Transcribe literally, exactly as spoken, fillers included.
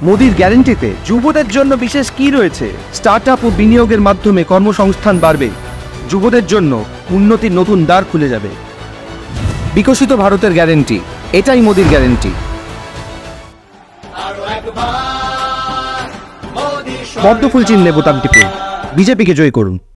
মোদির গ্যারান্টিতে যুবদের জন্য বিশেষ কি রয়েছে? স্টার্টআপ ও বিনিয়োগের মাধ্যমে কর্মসংস্থান বাড়বে, যুবদের জন্য উন্নতির নতুন দ্বার খুলে যাবে। বিকশিত ভারতের গ্যারান্টি, এটাই মোদির গ্যারান্টি। পদ্মফুল চিহ্নে বোতাম টিপুন, বিজেপিকে জয় করুন।